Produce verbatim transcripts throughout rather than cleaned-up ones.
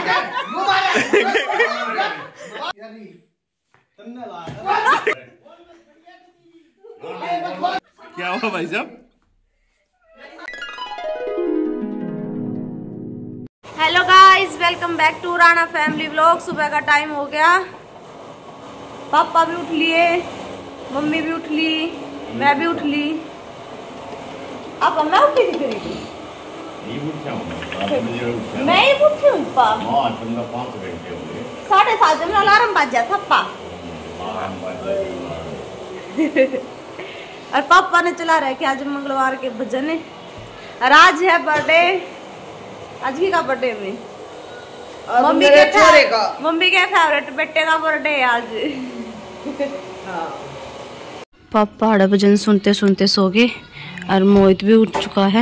क्या हुआ भाई साहब? Hello guys, welcome back to Rana family vlog. सुबह का टाइम हो गया, पापा भी उठ लिए, मम्मी भी उठ ली, मैं भी उठ ली। अब मैं उठी थी फिर मैं ही उठी हूँ पा साढ़े सात में अलार्म बज जाता पा। और पापा ने चला रहा है कि आज मंगलवार के भजन है और आज है बर्थडे। आज की का बर्थडे में मम्मी के का मम्मी के फेवरेट बेटे का बर्थडे है आज। पापा आड़ा भजन सुनते सुनते सो गए और मोहित भी उठ चुका है।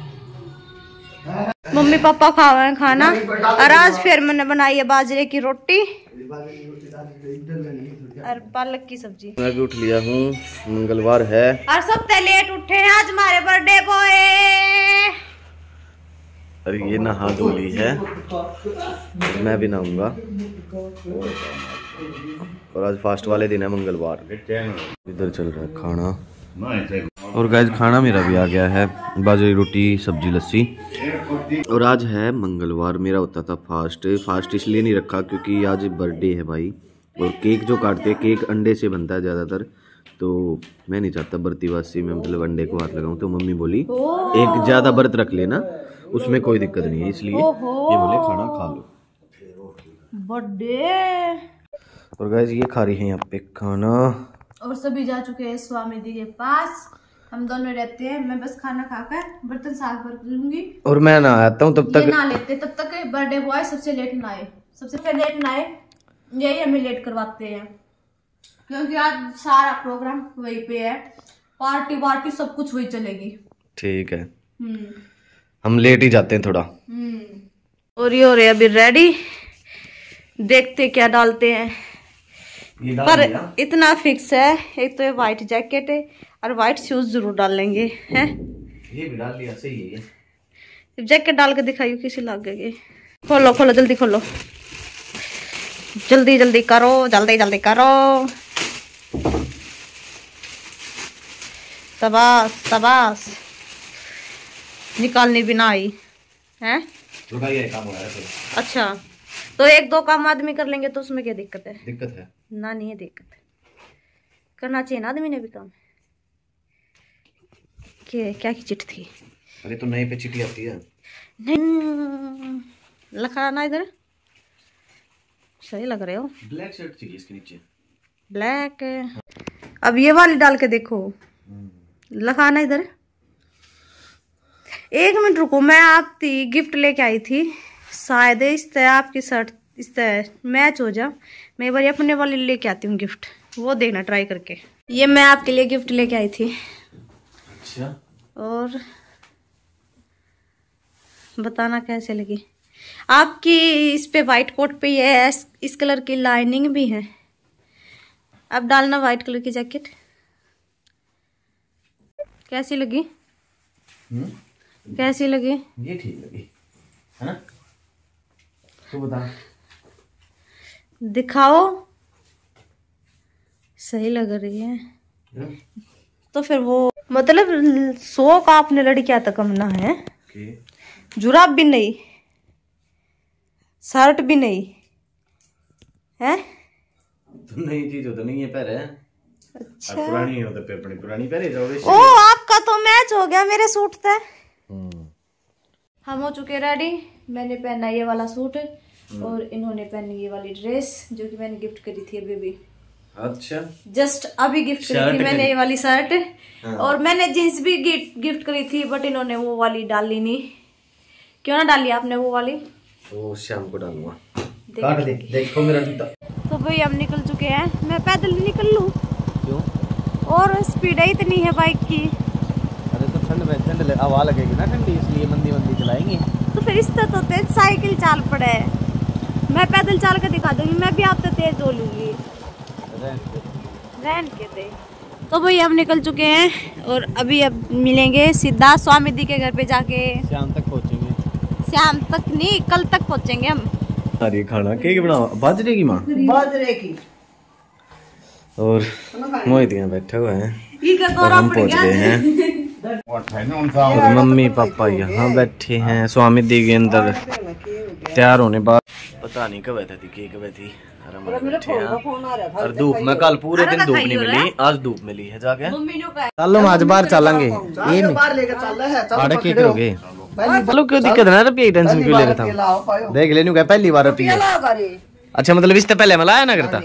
मम्मी पापा खावा है खाना और आज फिर मैंने बनाई है बाजरे की रोटी और पालक की सब्जी। मैं भी उठ लिया हूँ, मंगलवार है और सब लेट उठे हैं आज हमारे बर्थडे बॉय। अरे ये नहा धो ली है, मैं भी नहाऊंगा। और आज फास्ट वाले दिन है मंगलवार। इधर चल रहा है खाना और गाइस खाना मेरा भी आ गया है, बाजरी रोटी सब्जी लस्सी। और आज है मंगलवार, मेरा होता था फास्ट। फास्ट इसलिए नहीं रखा क्योंकि आज बर्थडे है भाई, और केक जो काटते हैं केक अंडे से बनता है ज़्यादातर, तो मैं नहीं चाहता बर्तीवासी में मतलब अंडे को हाथ लगाऊं। तो मम्मी बोली एक ज़्यादा व्रत रख लेना, उसमें कोई दिक्कत नहीं है, इसलिए ये बोले खाना खा लो बर्थडे। और गाइस ये खा रही है यहाँ पे खाना और सभी जा चुके हैं स्वामी जी के पास। हम दोनों रहते हैं, मैं बस खाना खाकर बर्तन साफ कर लूंगी और मैं ना आता हूँ तब तक ना लेते तब तक बर्थडे बॉय सबसे लेट ना आए, सबसे लेट ना आए, यही हमें लेट करवाते हैं क्योंकि आज सारा प्रोग्राम वहीं पे है, पार्टी वार्टी सब कुछ वही चलेगी। ठीक है, हम लेट ही जाते हैं थोड़ा। और ये हो रहे अभी रेडी, देखते क्या डालते हैं। पर इतना फिक्स है, एक तो ये व्हाइट जैकेट है और व्हाइट शूज जरूर डाल लेंगे हैं। ये भी डाल लिया, सही है। जैकेट डाल के दिखाइयो किसी लगेगी। खोलो खोलो जल्दी खोलो, जल्दी जल्दी करो, जल्दी जल्दी करो। शाबाश शाबाश, निकालनी भी ना आई है। अच्छा तो एक दो काम आदमी कर लेंगे तो उसमें क्या दिक्कत है? दिक्कत है ना, नहीं है दिक्कत, करना चाहिए ना आदमी ने भी काम। के क्या की चिट थी? अरे तो नए पे चिट्ठी आती है। नहीं लखा ना, इधर सही लग रहे हो। ब्लैक शर्ट चाहिए इसके नीचे, ब्लैक। अब ये वाली डाल के देखो, लखाना इधर। एक मिनट रुको, मैं आपकी गिफ्ट लेके आई थी, शायद इस तरह आपकी शर्ट इस तरह मैच हो जा। मैं एक बार अपने वाली लेके आती हूँ गिफ्ट, वो देखना ट्राई करके। ये मैं आपके लिए गिफ्ट लेके आई थी। अच्छा, और बताना कैसे लगी आपकी। इस पे वाइट कोट पे ये है, इस कलर की लाइनिंग भी है। अब डालना वाइट कलर की जैकेट। कैसी लगी? हुँ? कैसी लगी? ये ठीक लगी है ना, तो बता। दिखाओ, सही लग रही है। हुँ? तो फिर वो मतलब सौ का आपने लड़कियां तक कमना है। जुराब भी नहीं, शर्ट भी नहीं है। तो नई चीज हो तो नहीं है पहले। अच्छा, अब पुरानी हो तो पे अपनी पुरानी पहले जाओगे। ओ आपका तो मैच हो गया मेरे सूट से। हम हो चुके रेडी। मैंने पहना ये वाला सूट और इन्होंने पहनी ये वाली ड्रेस जो कि मैंने गिफ्ट करी थी अभी भी। अच्छा, जस्ट अभी गिफ्ट करी थी मैंने ये वाली शर्ट। हाँ। और मैंने जींस भी गिफ्ट करी थी बट इन्होंने वो वाली डाली नहीं। क्यों ना डाली आपने वो वाली? वो शाम को डालूंगा। काट दे, देखो मेरा जूता। तो भाई हम निकल चुके हैं। मैं पैदल निकल लूं? क्यों? और स्पीड ही इतनी है बाइक की। अरे तो ठंड में ठंड हवा लगेगी ना ठंडी, इसलिए मंदी मंदी चलाएंगे। तो फिर इस तो तेज साइकिल चाल पड़े, मैं पैदल चल के दिखा दूंगी। मैं भी आपसे तेज हो लूंगी। रहन के दे। तो भाई हम निकल चुके हैं और अभी अब मिलेंगे सीधा स्वामी जी के घर पे जाके। शाम तक पहुंचेंगे। शाम तक नहीं, कल तक पहुंचेंगे हम। अरे खाना केक बनाओ बाजरे की माँ बाजरे की। और मोहित यहाँ बैठे हुए हैं और हम पहुंच गए हैं और मम्मी पापा यहाँ बैठे हैं। स्वामी दी के अंदर तैयार होने बाद पता नहीं कब बैठा थी के कब थी और हम बैठे हैं। और धूप में कल पूरे दिन धूप नहीं मिली, आज धूप मिली है जाके। चलो आज बाहर चलेंगे आड़े के करोगे चलो क्यों दिक्कत ना रुपये टेंशन क्यों ले रहा था देख लेने का पहली बार रुपये। अच्छा मतलब इससे पहले मैं लाया ना करता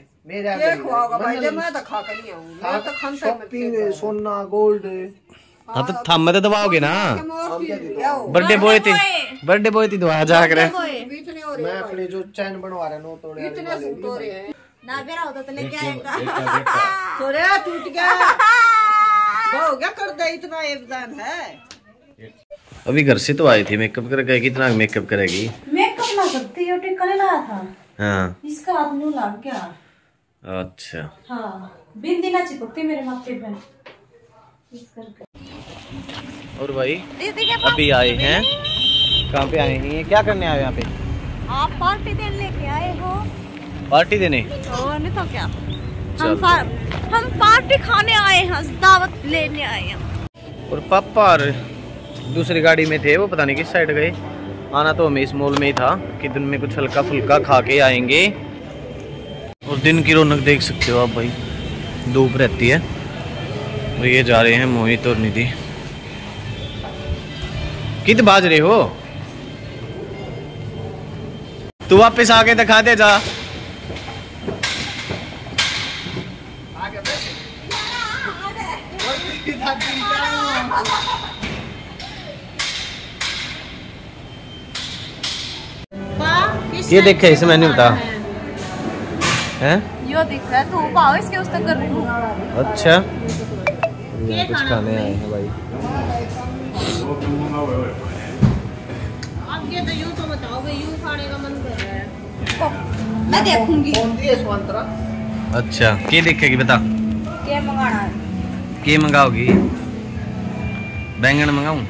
सोना गोल्ड। हाँ तो थम तो दबाओगे ना बर्थडे बॉय थी बर्थडे बॉय थी दबा जा कर। मैं अपने जो चैन बनवा रहा हूँ तोड़े इतने सूट हो रहे हैं ना बेरा होता तो लेके आएगा। सोरे टूट गया हो गया कर दे इतना एवजान है। अभी घर से तो आई थी मेकअप करके कितना मेकअप करेगी मेकअप ना करती है टिक्का नहीं लाया था। हाँ इसका हाथ नहीं लग गया। अच्छा हाँ बिंदी ना चिपकती मेरे माथे पे। और भाई अभी आए हैं कहाँ पे आए हैं क्या करने आए यहाँ पे? आप पार्टी देने लेके आए हो? पार्टी देने और नहीं तो क्या हम हम पार्टी खाने आए हैं दावत लेने आए हैं। और पापा और दूसरी गाड़ी में थे वो पता नहीं किस साइड गए। आना तो हमें इस मॉल में ही था कि दिन में कुछ हल्का फुल्का खा के आएंगे। और दिन की रौनक देख सकते हो आप भाई धूप रहती है। और ये जा रहे हैं मोहित और निधि। कित बाज रहे हो तू वापस आके दिखा दे जा। ये देखे इसमें नहीं होता है यो दिख रहा है तू पाओ इसके उस तक कर रही हूँ। अच्छा ये कुछ खाने आए हैं भाई। अब ये तो यूं तो बताओगे यूं खाने का मन कर रहा है मैं देखूंगी। अच्छा क्या देखेगी बता क्या मंगाना है? क्या मंगाओगी? बैंगन मंगाऊं?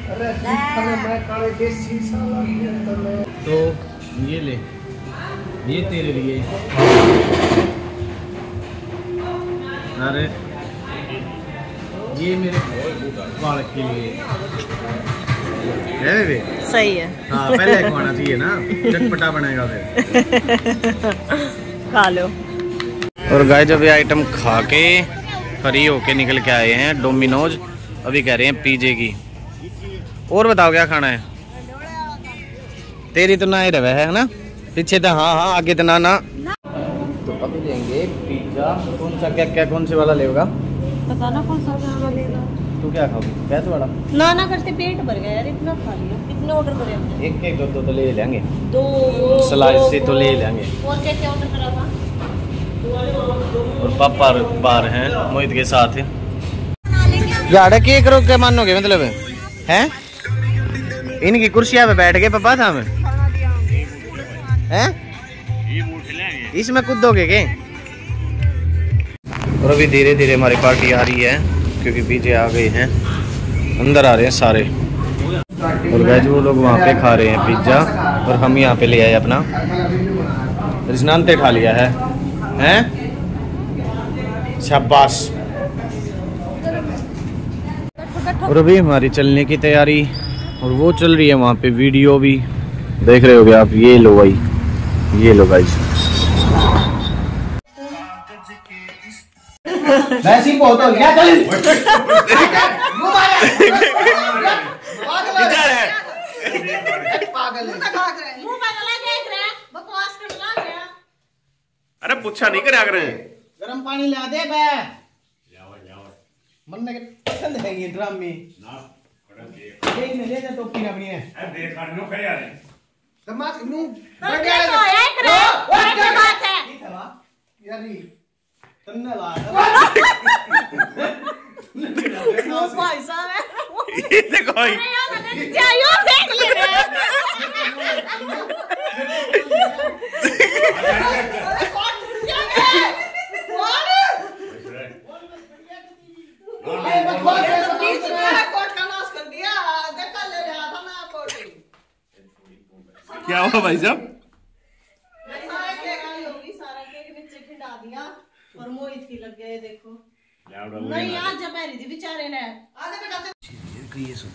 तो ये ले ये तेरे लिए। अरे ये मेरे बालक के लिए है भी सही है। हाँ पहले खाना चाहिए ना चटपटा बनेगा फिर खा लो। और गाइस जब ये आइटम खा के फ्री होके निकल के आए हैं डोमिनोज। अभी कह रहे हैं पिज़्ज़ा की। और बताओ क्या खाना है? तेरी तो ना ही रहे है ना पीछे तो हाँ हाँ आगे तो ना ना। तो अभी लेंगे पिज्जा। कौन सा क्या क्या कौन से वाला लेगा पता ना कौन सा वाला लेगा। तू क्या खाओगी कैसे वाला? ना ना करते पेट भर गया यार इतना खा लिया। कितने ऑर्डर करे हमने? एक एक दो दो तो ले लेंगे दो स्लाइस से तो ले लेंगे। और क्या क्या ऑर्डर करा था? और पापा बाहर हैं मोहित के साथ यार केक रोक के मानोगे मतलब है इनकी कुर्सियां पे बैठ गए पापा था में हैं इसमें कूदोगे के? और अभी धीरे धीरे हमारी पार्टी आ रही है क्योंकि पीछे आ गए हैं अंदर आ रहे हैं सारे। और गाइस वो लोग वहाँ पे खा रहे हैं पिज्जा और हम यहाँ पे ले आए अपना रिजनानते खा लिया है हैं शाबाश। और अभी हमारी चलने की तैयारी और वो चल रही है वहाँ पे वीडियो भी देख रहे होगे आप। ये लो भाई ये लो गाइस वैसी बहुत हो गया चल अरे पूछा नहीं करे आगे गरम पानी ला दे बे मन ने पसंद है ये ड्राम में ले ले ले टोपी अपनी है देख खानो खाया रे दिमाग नु बढ़िया है क्या बात है यार ये तन्ने ला नो भाई साहब ये देखो क्या यो देख ले रे क्या हुआ भाई साहब? थी लग गए देखो नहीं आज जब मेरी थी बेचारे ने आधे बेटा ये सुन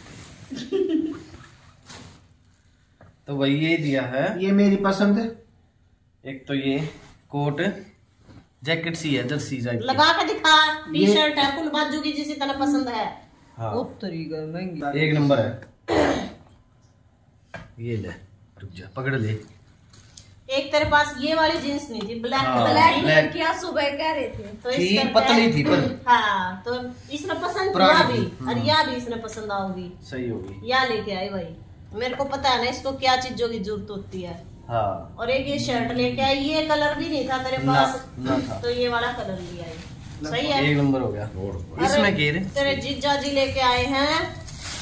तो वही ये दिया है, ये मेरी पसंद है। एक तो ये कोट जैकेट सी है, जर्सी जैकेट लगा के दिखा, टी शर्ट है फुल बाजू की जिसी तरह पसंद है। हाँ उत्तरी महंगी एक नंबर है। ये ले रुक जा पकड़ ले। एक तेरे पास ये वाली जींस नहीं थी ब्लैक हाँ, ब्लैक ब्लैक। कलर की आप सुबह कह रहे थे तो थी इसका पतली थी पर हाँ तो इसने पसंद पुरानी किया भी थी। और या भी इसने पसंद आओगी सही होगी। या लेके आई भाई, मेरे को पता है ना इसको क्या चीजों की जरूरत होती है। हाँ और एक ये शर्ट लेके आई, ये कलर भी नहीं था तेरे ना, पास ना था। तो ये वाला कलर ले आई, सही है। एक नंबर हो गया। इसमें अरे, घेरे तेरे जीजा जी लेके आए हैं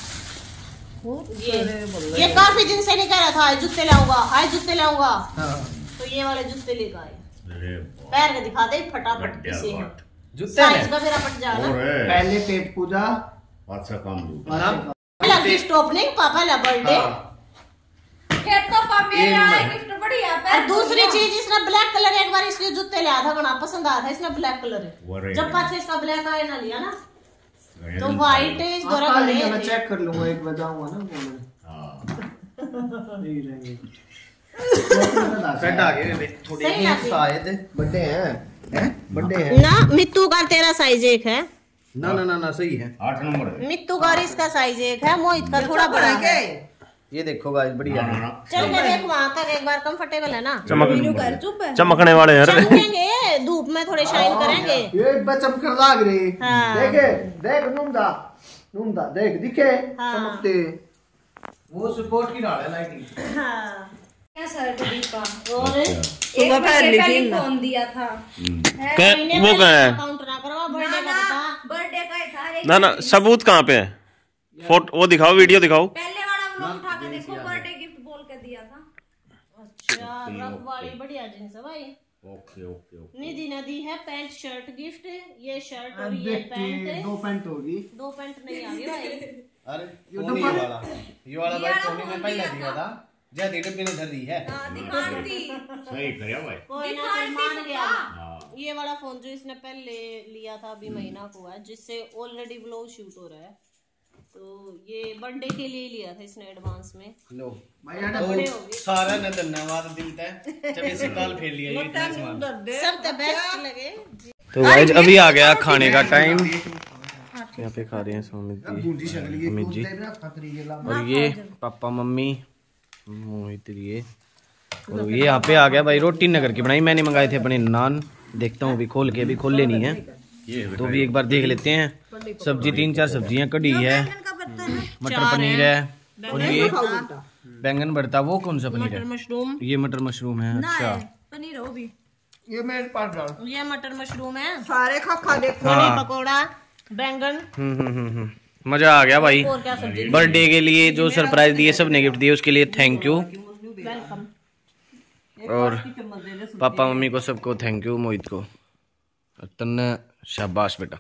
ये ये काफी दिन से नहीं कह रहा था आज जूते लाऊंगा आज जूते लाऊंगा। तो ये वाले जूते लेके आए, पैर के दिखा दे फटाफट किसे हैं जूते साइज का मेरा पट जाना। पहले पेट पूजा अच्छा काम पहला गिफ्ट ओपनिंग पापा ला बर्थडे फिर तो पापा मेरा गिफ्ट बढ़िया है। और दूसरी चीज इसने ब्लैक कलर एक बार इसके जूते लिया था बड़ा पसंद आया था इसने ब्लैक कलर, जब पाछे इसका ब्लैक आया ना लिया ना तो व्हाइट इस दोरा हाँ, बने मैं चेक कर लूंगा एक बजाऊंगा ना वो नहीं रहेंगे सेट आ गए थोड़े सही लगी। शायद बर्थडे हैं हैं बर्थडे है ना मित्तू का तेरा साइज एक है, ना ना ना ना सही है। आठ नंबर है। मित्तू का और इसका साइज एक है, मोहित का थोड़ा बड़ा है। ये देखो गाइस बढ़िया है। चल मैं देख वहाँ तक एक बार कंफर्टेबल है ना, चमक चमकने वाले हैं। चमकेंगे धूप में थोड़े शाइन करेंगे। ये बचम कर लाग रही हाँ। देखे देख नुमदा नुमदा देख दिखे हाँ। चमकते वो सपोर्ट की डाल है लाइटिंग। हाँ क्या शर्ट दीपा और सुबह पहन ली थी ना फोन दिया था क्या- वो क्या है? काउंट ना करवा बर्थडे का बता। बर्थडे का ही था। एक ना ना सबूत कहाँ पे है? फोटो वो दिखाओ, वीडियो दिखाओ। पहले वाला व्लॉग उठा के देखो, बर्थडे गिफ्ट बोल के दिया था। अच्छा रंग वाली बढ़िया जींस है भाई। Okay okay okay. निधि ने दी है पैंट शर्ट गिफ्ट, ये शर्ट और अब ये देख के पैंट दो पैंट होगी दो पैंट नहीं आ गई भाई। अरे फोन ये वाला ये वाला भाई फोन ने पहले दिया था, जय डिब्बी ने धर दी है। दिखाती सही करिया भाई। कोई ना कोई मान गया। ये वाला फोन जो इसने पहले लिया था अभी महीना को है, जिससे ऑलरेडी ब्लॉग शूट हो रहा है, तो ये बर्थडे के लिए लिया था इसने एडवांस में। लो भाई तो सारा ने धन्यवाद दिलता है जब इसे काल फेर लिया ये इतना सामान। सब द बेस्ट लगे। तो गाइस अभी आ गया खाने का टाइम। यहाँ पे खा रहे हैं सुमित जी अमित जी और ये पापा मम्मी मोहित ये और ये यहाँ पे आ गया भाई। रोटी नगर की बनाई मैंने, मंगाए थे अपने नान। देखता हूँ अभी खोल के, अभी खोल लेनी है तो भी एक बार देख लेते हैं। सब्जी तीन चार सब्जियां, कढ़ी है, मटर पनीर है और ये बैंगन भरता। वो कौन सा पनीर है? मशरूम। ये मटर मशरूम है। अच्छा पनीर हो भी ये मेरे पास डाल ये मटर मशरूम है, सारे खा खा देखो। हाँ। पकौड़ा बैंगन। हम्म हम्म हम्म हम्म। मजा आ गया भाई। और क्या सब्जी? बर्थडे के लिए जो सरप्राइज दिए, सब ने गिफ्ट दिए, उसके लिए थैंक यू। वेलकम। और पापा मम्मी को सबको थैंक यू, मोहित को तन्ने शाबाश बेटा।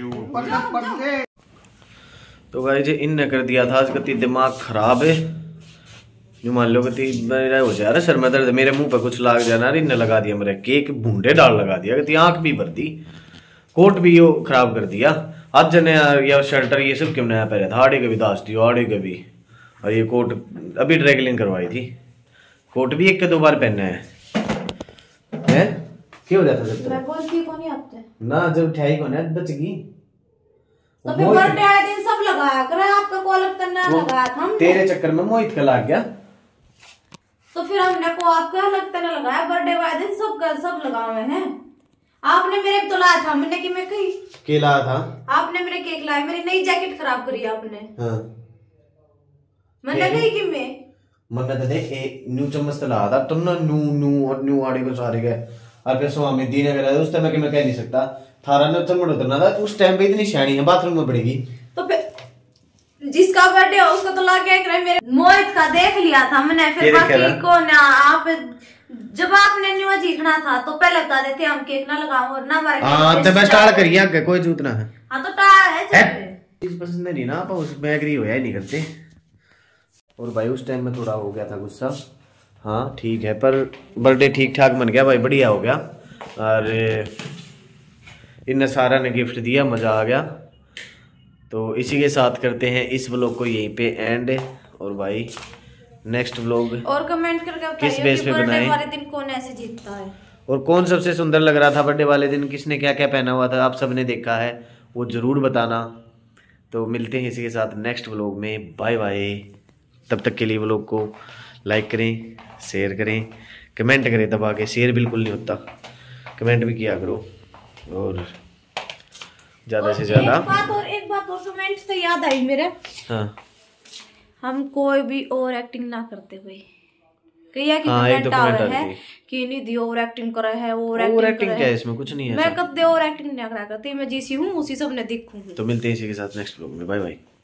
तो गाइस इन कर दिया था आज कति दिमाग खराब है। जो मान लो कति मेरा हो जा रहा सर में दर्द, मेरे मुंह पे कुछ लाग जाना, इन लगा दिया मेरे केक भूडे डाल लगा दिया, कति आंख भी भर दी, कोट भी यो खराब कर दिया। आज जने या शर्टर ये सब क्यों नया पहले था, आड़े के भी दास थी आड़े के भी, और ये कोट अभी ड्राई क्लीन करवाई थी। कोट भी एक के दो बार पहनना है, है? क्यों हो जाता जब मैं बोलती को नहीं आते ना, जब उठाई को ना बच गई। तो फिर बर्थडे वाले दिन सब लगाया करे, आपका को अलग करना लगाया था हमने। तेरे चक्कर में मोहित का लाग गया, तो फिर हमने को आपका अलग तरह लगाया। बर्थडे वाले दिन सब सब लगाए हैं। आपने मेरे तो लाया था, मैंने कि मैं कही के लाया था आपने मेरे केक लाया, मेरी नई जैकेट खराब करी आपने। हाँ मैंने कही कि मैं मन तो देख ए न्यू चम्मच तो लाया था तुम ना, नू नू और न्यू आड़े को सारे गए और फिर स्वामी दी ने करा उस टाइम मैं कह नहीं सकता थारा ने चल उतरना था उस टाइम पे, इतनी शैनी है बाथरूम में पड़ेगी। तो फिर जिसका बर्थडे हो उसको तो ला के एक मेरे मोहित का देख लिया था मैंने, फिर बाकी को ना आप जब आपने न्यू जीतना था तो पहले बता देते हम केक ना लगाओ और ना हमारे हां तो बस टाल करिए आगे कोई जूतना है। हां तो टाल है चल इस पसंद नहीं ना, आप उसमें एग्री होया ही नहीं करते। और भाई उस टाइम में थोड़ा हो गया था गुस्सा, हाँ ठीक है, पर बर्थडे ठीक ठाक बन गया भाई, बढ़िया हो गया। और इन सारा ने गिफ्ट दिया, मज़ा आ गया। तो इसी के साथ करते हैं इस व्लॉग को यहीं पे एंड। और भाई नेक्स्ट व्लॉग और कमेंट करके किस बेस पे बनाएं वाले दिन कौन ऐसे जीतता है और कौन सबसे सुंदर लग रहा था बर्थडे वाले दिन, किसने क्या क्या पहना हुआ था, आप सबने देखा है वो ज़रूर बताना। तो मिलते हैं इसी के साथ नेक्स्ट व्लॉग में। Bye bye. तब तक के लिए व्लॉग को लाइक करें, शेयर करें, कमेंट करें दबा के। शेयर बिल्कुल नहीं होता, कमेंट भी किया करो और ज़्यादा से ज़्यादा। एक बात और एक बात और कमेंट से याद आई मेरे। हाँ हम कोई भी ओवर एक्टिंग ना करते हुए कहिया कि हाँ, एक कमेंट तो आ कमेंट रहा आ है रही कि निधि ओवर एक्टिंग कर रहा है, ओवर ओवर एक्टिंग एक्टिंग क्या है इसमें, कुछ नहीं है मैं ऐसा। कब दे ओवर एक्टिंग नहीं करा करती, मैं जिसी हूँ उसी सब ने देखूँ। तो मिलते हैं इसी के साथ नेक्स्ट व्लॉग में। Bye bye.